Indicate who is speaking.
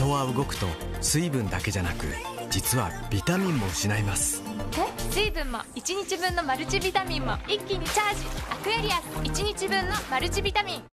Speaker 1: 人は動くと水分だけじゃなく実はビタミンも失います。
Speaker 2: 水分も1日分のマルチビタミンも一気にチャージ。アクエリアス1日分のマルチビタミン。